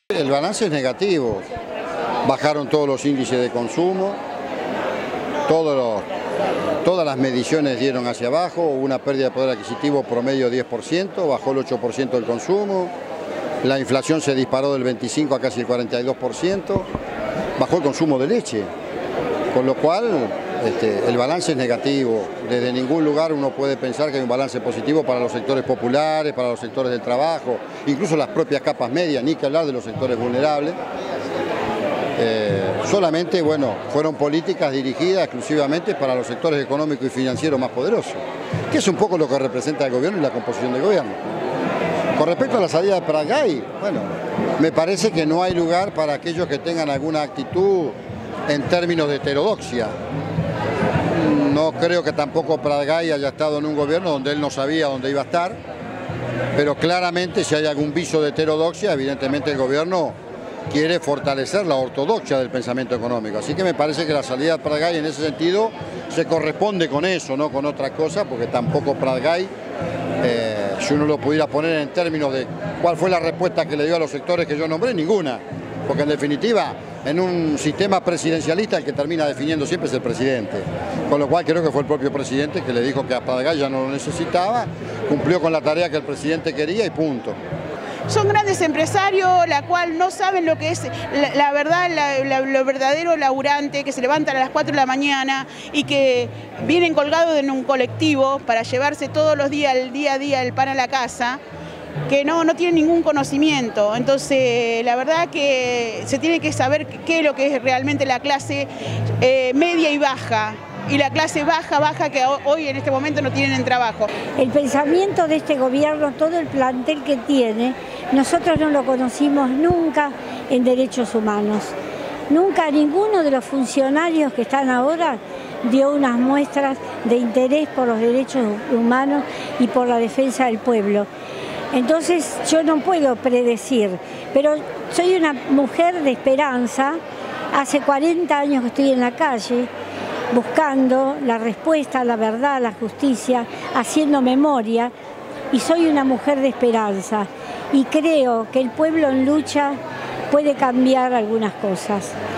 El balance es negativo, bajaron todos los índices de consumo, todas las mediciones dieron hacia abajo, hubo una pérdida de poder adquisitivo promedio 10%, bajó el 8% del consumo, la inflación se disparó del 25% a casi el 42%, bajó el consumo de leche, con lo cual el balance es negativo. Desde ningún lugar uno puede pensar que hay un balance positivo para los sectores populares, para los sectores del trabajo, incluso las propias capas medias, ni que hablar de los sectores vulnerables. Solamente, fueron políticas dirigidas exclusivamente para los sectores económicos y financieros más poderosos, que es un poco lo que representa el gobierno y la composición del gobierno. Con respecto a la salida de Pratgay, me parece que no hay lugar para aquellos que tengan alguna actitud en términos de heterodoxia. No creo que tampoco Pratgay haya estado en un gobierno donde él no sabía dónde iba a estar, pero claramente si hay algún viso de heterodoxia, evidentemente el gobierno quiere fortalecer la ortodoxia del pensamiento económico. Así que me parece que la salida de Pratgay en ese sentido se corresponde con eso, no con otra cosa, porque tampoco Pratgay, si uno lo pudiera poner en términos de cuál fue la respuesta que le dio a los sectores que yo nombré, ninguna. Porque en definitiva, en un sistema presidencialista el que termina definiendo siempre es el presidente. Con lo cual creo que fue el propio presidente que le dijo que a Pratgay ya no lo necesitaba, cumplió con la tarea que el presidente quería y punto. Son grandes empresarios, la cual no saben lo que es la verdad, lo verdadero laburante, que se levantan a las 4 de la mañana y que vienen colgados en un colectivo para llevarse todos los días, el día a día, el pan a la casa, que no tienen ningún conocimiento. Entonces, la verdad que se tiene que saber qué es lo que es realmente la clase media y baja. Y la clase baja que hoy en este momento no tienen trabajo. El pensamiento de este gobierno, todo el plantel que tiene, nosotros no lo conocimos nunca en derechos humanos. Nunca ninguno de los funcionarios que están ahora dio unas muestras de interés por los derechos humanos y por la defensa del pueblo. Entonces yo no puedo predecir, pero soy una mujer de esperanza. Hace 40 años que estoy en la calle, buscando la respuesta, la verdad, la justicia, haciendo memoria, y soy una mujer de esperanza y creo que el pueblo en lucha puede cambiar algunas cosas.